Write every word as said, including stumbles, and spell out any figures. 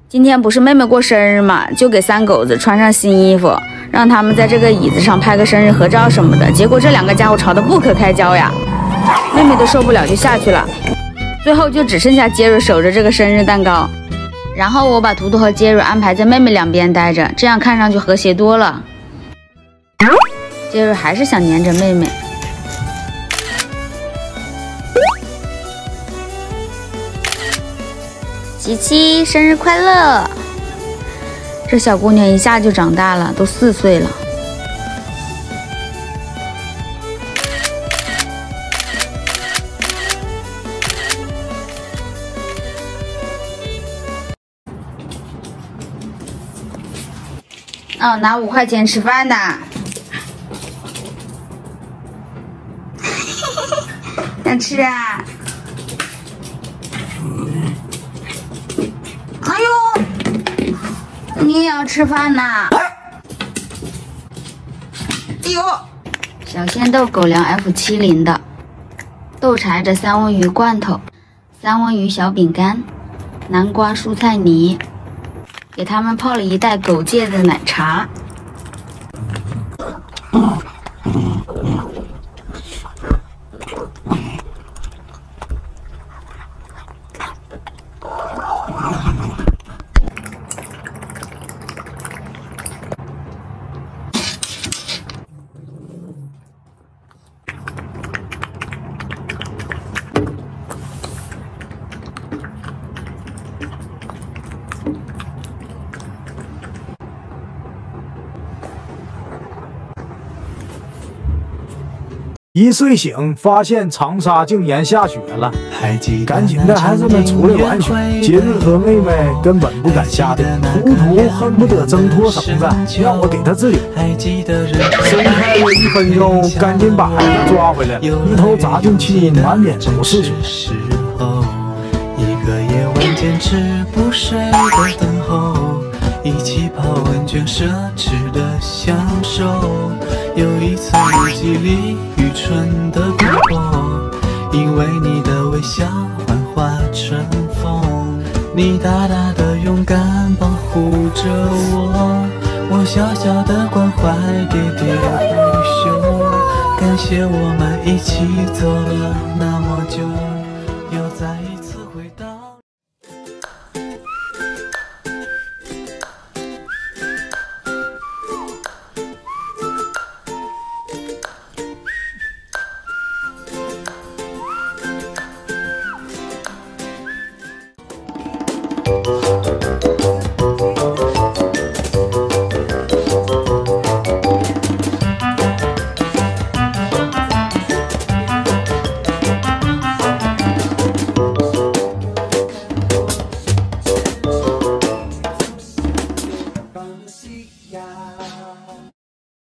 今天不是妹妹过生日嘛，就给三狗子穿上新衣服，让他们在这个椅子上拍个生日合照什么的。结果这两个家伙吵得不可开交呀，妹妹都受不了就下去了。最后就只剩下杰瑞守着这个生日蛋糕，然后我把图图和杰瑞安排在妹妹两边待着，这样看上去和谐多了。杰瑞还是想黏着妹妹。琪琪生日快乐！这小姑娘一下就长大了，都四岁了。哦，拿五块钱吃饭的。想吃啊？哎呦，你也要吃饭呐？哎呦，小鲜豆狗粮 F 七零 的，豆柴的三文鱼罐头，三文鱼小饼干，南瓜蔬菜泥，给他们泡了一袋狗界的奶茶。 一睡醒，发现长沙竟然下雪了，赶紧带孩子们出来玩雪。杰瑞和妹妹根本不敢下地，图图恨不得挣脱绳子，让我给他治理。生开了一分钟，赶紧把孩子抓回来了，一头扎进去，满脸都是雪。 一个夜晚坚持不睡的等候，一起泡温泉奢侈的享受，有一层日记里愚蠢的困惑，因为你的微笑幻化成风，你大大的勇敢保护着我，我小小的关怀喋喋不休，感谢我们一起走了那么久。